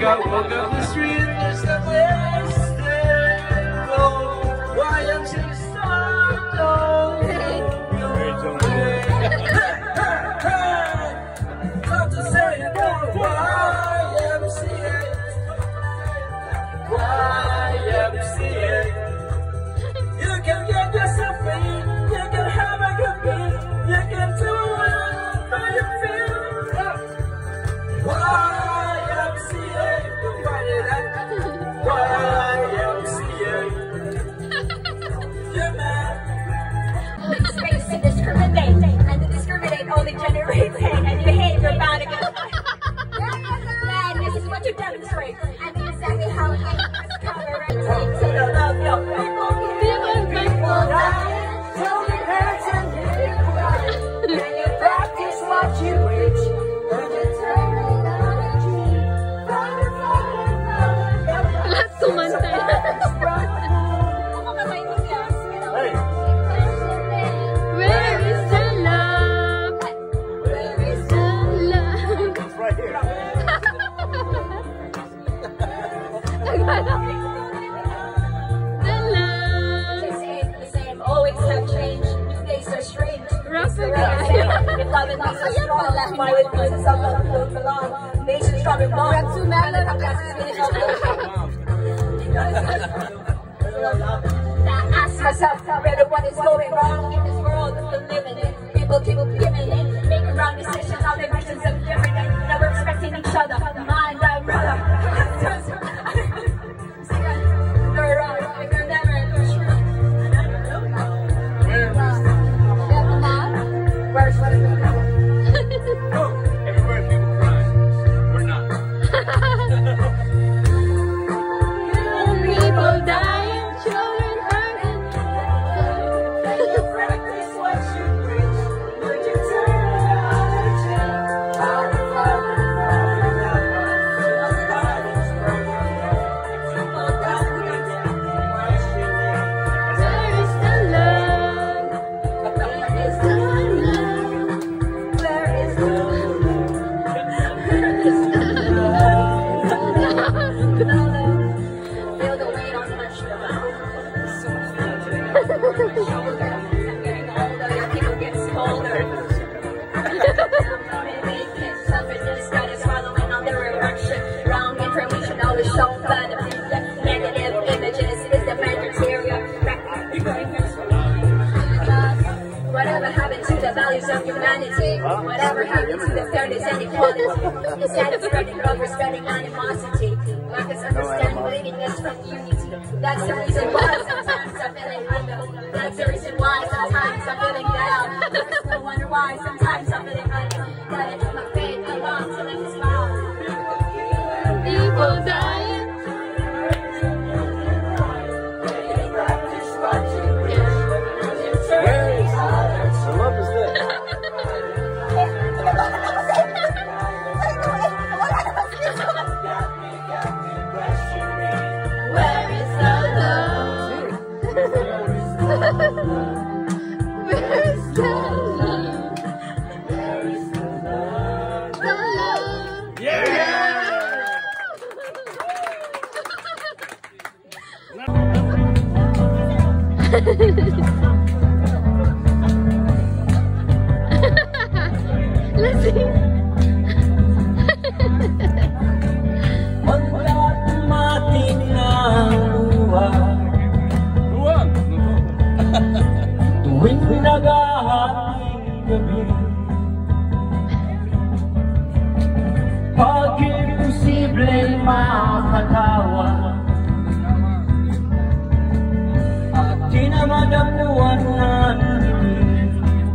woke up the street, there's no place to go. Why I'm so Not to say it, no, YMCA. YMCA. You can get yourself free, you can have a good beat, you can do whatever you feel. YMCA, YMCA. Yeah, man. Space to discriminate, and to discriminate only generates hate, and you hate your bound to get. Man, this is what you demonstrate, and this is exactly how it is. To the love your people, till the hurts and when you practice what you preach, when you turn it on a dream, Let's go, man. Where is the love? Where is the love? It's right here. The love. They say it's the same, always have changed. New days are strange. Rapper If guy. love is not so strong, why would pieces of love don't belong? Nation strong and long. We're too mad at I ask myself whether what is going wrong in this world we're living in. People keep giving in, making wrong decisions, all their visions are different, and never expecting each other. Mind that brother. You're wrong, if you're never true. Where's what is it? Everywhere people cry, we're not. People dying, children hurting. When you practice what you preach, would you turn on a cheek? All the love and Where is the love? Where is the feel the weight on my shoulder. Getting older, your people get colder. Selfishness that is following on their direction. Wrong information always shown by the negative images is the material. Whatever happened to the values of humanity? Whatever happened to the fairness and equality? Instead of spreading love, we're spreading animosity. Lack of understanding, leadingness from unity. That's the reason why sometimes I'm feeling under. That's the reason why sometimes I'm feeling down. There's no wonder why sometimes I'm feeling under. Gotta keep my faith along till I can smile. People dying. Where is the love is there? Where is the love? Where is the love? The love. Let's see. Mating ng luwag tuwing pinaghahating gabi. Pag imposibleng makatawa at di na madapuan ng dilim,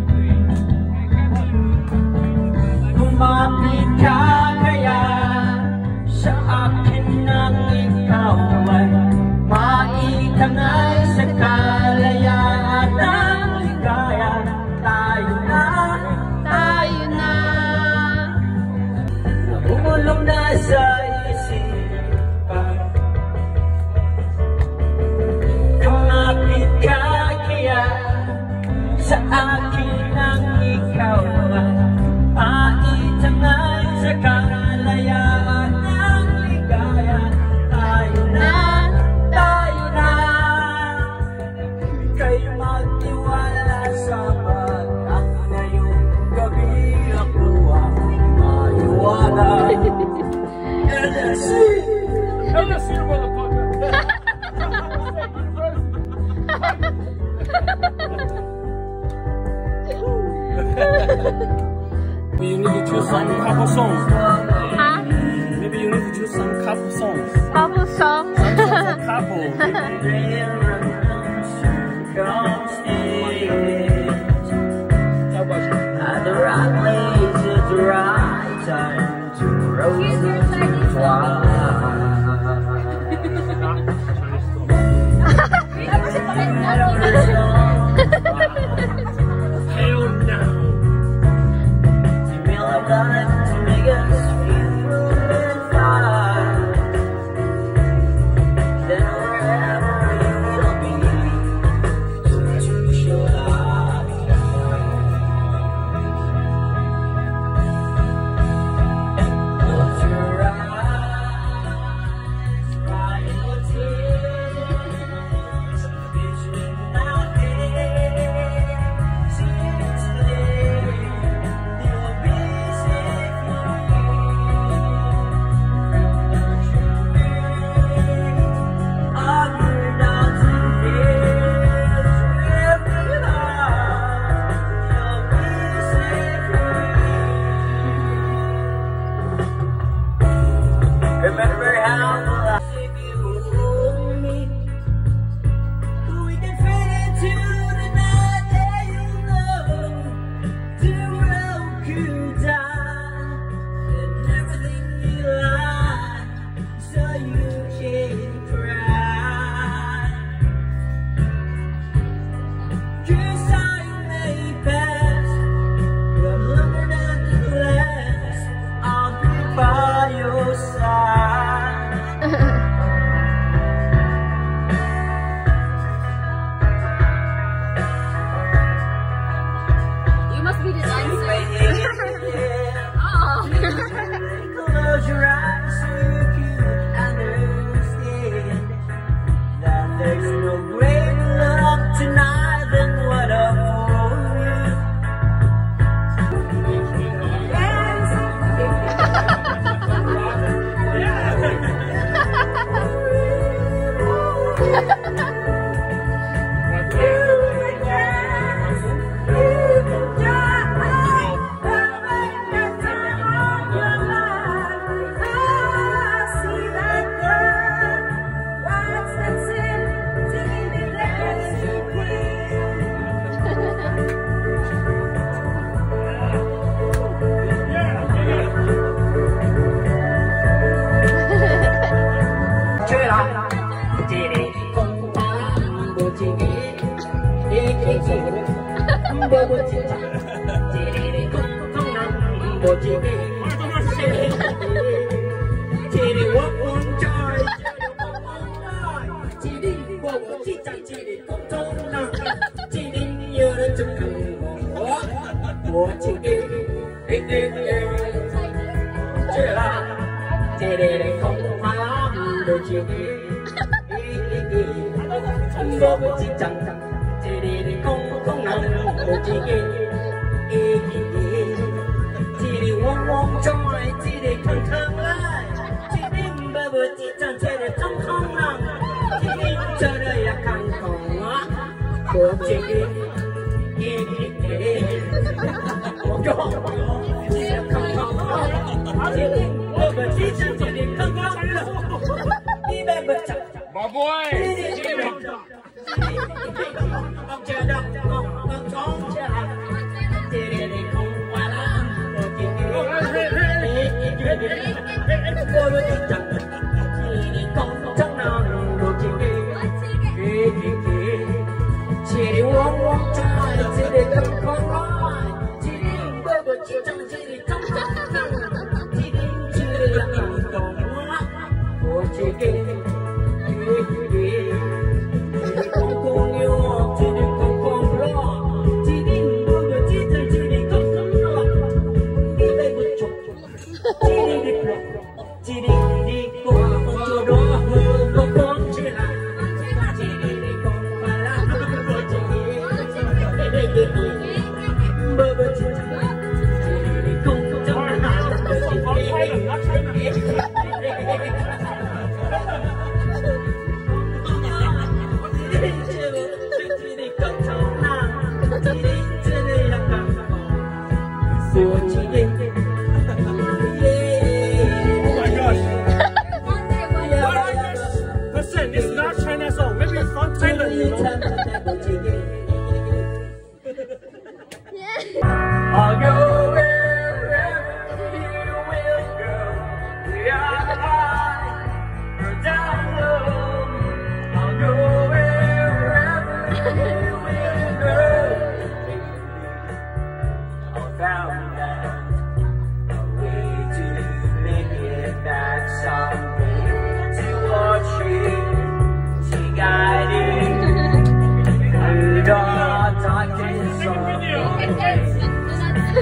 lumapit ka kaya sa akin nang ikaw ay maitangay sa kalayaan ng ligaya. Tayo na, bumulong na sa isipan. Kumapit ka kaya LSU, motherfucker. Maybe you need to choose some couple songs. Huh? Maybe you need to choose some couple songs. Couple songs? Some songs are couple. How about you? At the right place at the right time to rose and fly. Hell no. You feel like that to make us feel rude and fine. Then wherever you'll be, to show up. Close your eyes, dry your tears, vision my head. See you today, you'll be safe from the truth of your doubts and fears. With love, you'll be safe from Remember how if you hold me, we can fit into the night that you know the world could die and everything you like, so you can cry. 'Cause time may pass, but longer than the last, I'll be by your side. You must be the dancer. Close your eyes so you can understand that there's no greater love tonight than what I for you. My boy!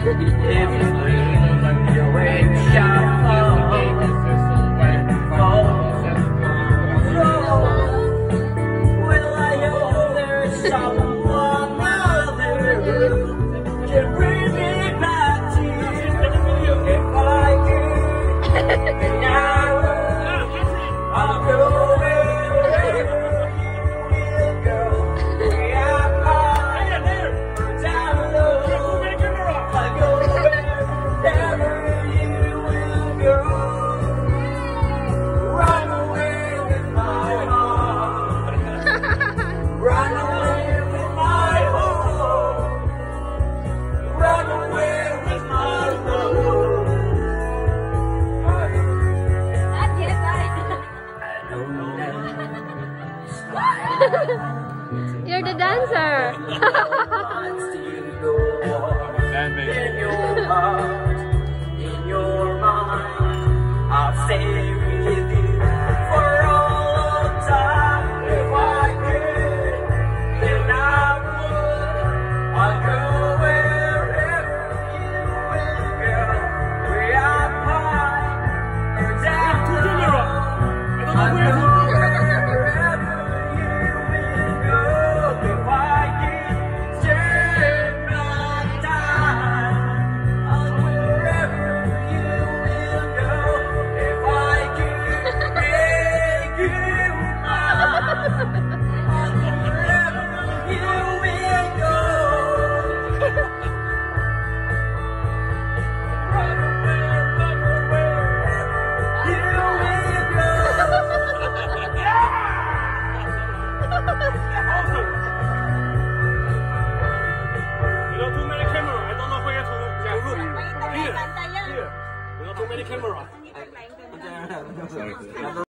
You're the dancer. In your heart, in your mind, I'll stay with you for all time. If I could, then I would. I'll go wherever you will go. Way up high or down low. I'll go wherever you will go. If I could turn back time, I'll go wherever you will go. If I could make you mine, I'll go wherever you will go. Run away, you will go. You know too many camera. I don't know where to look. Here. You know too many camera.